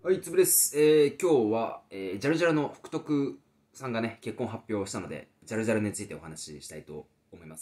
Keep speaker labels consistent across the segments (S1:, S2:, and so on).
S1: はい、つぶです。今日は、ジャルジャルの福徳さんがね、結婚発表したので、ジャルジャルについてお話ししたいと思います。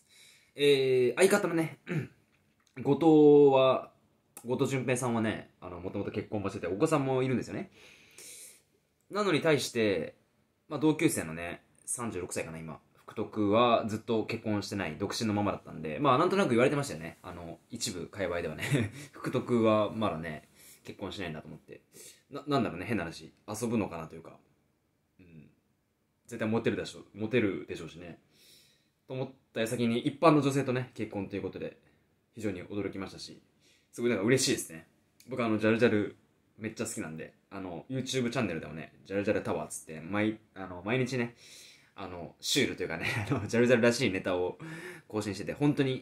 S1: 相方のね、後藤は、後藤淳平さんはね、もともと結婚もしてて、お子さんもいるんですよね。なのに対して、同級生のね、36歳かな、今。福徳はずっと結婚してない、独身のままだったんで、なんとなく言われてましたよね。一部界隈ではね、福徳はまだね、結婚しないんだと思って。なんだろうね、変な話。遊ぶのかなというか。うん。絶対モテるでしょうしね。と思った矢先に一般の女性とね、結婚ということで、非常に驚きましたし、すごいなんか嬉しいですね。僕ジャルジャルめっちゃ好きなんで、YouTube チャンネルでもね、ジャルジャルタワーっつって、毎日ね、シュールというかね、ジャルジャルらしいネタを更新してて、本当に、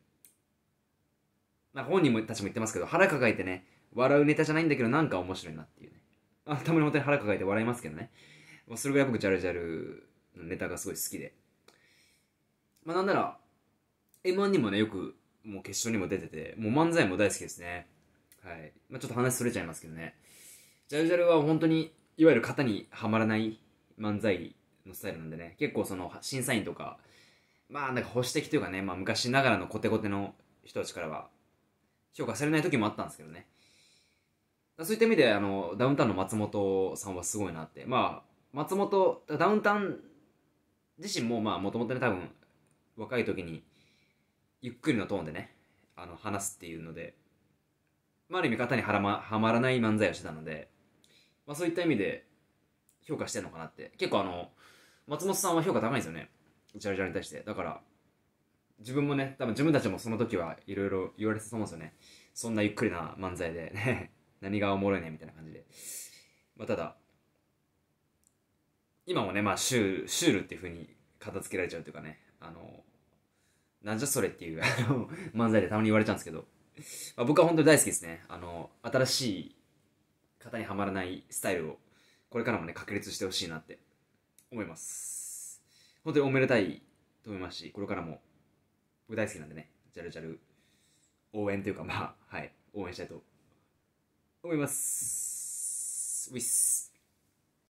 S1: なんか本人もたちも言ってますけど、腹抱えてね、笑うネタじゃないんだけど、なんか面白いなっていうね。たまに本当に腹抱えて笑いますけどね。それぐらい僕、ジャルジャルのネタがすごい好きで。なんなら、M1 にもね、よく、もう決勝にも出てて、もう漫才も大好きですね。はい。ちょっと話それちゃいますけどね。ジャルジャルは本当に、いわゆる型にはまらない漫才のスタイルなんでね、結構その、審査員とか、なんか保守的というかね、昔ながらのコテコテの人たちからは、評価されない時もあったんですけどね。そういった意味で、ダウンタウンの松本さんはすごいなって。松本、ダウンタウン自身も、もともとね、多分、若い時に、ゆっくりのトーンでね、話すっていうので、ある意味型にはまらない漫才をしてたので、そういった意味で、評価してるのかなって。結構松本さんは評価高いんですよね。ジャルジャルに対して。だから、自分もね、多分自分たちもその時はいろいろ言われてたと思うんですよね。そんなゆっくりな漫才でね、何がおもろいねみたいな感じで。ただ、今もね、シュールっていう風に片付けられちゃうというかね、なんじゃそれっていう漫才でたまに言われちゃうんですけど、僕は本当に大好きですね。新しい型にはまらないスタイルを、これからもね、確立してほしいなって思います。本当におめでたいと思いますし、これからも僕大好きなんでね、ジャルジャル応援というか、はい、応援したいと思います。ウィス。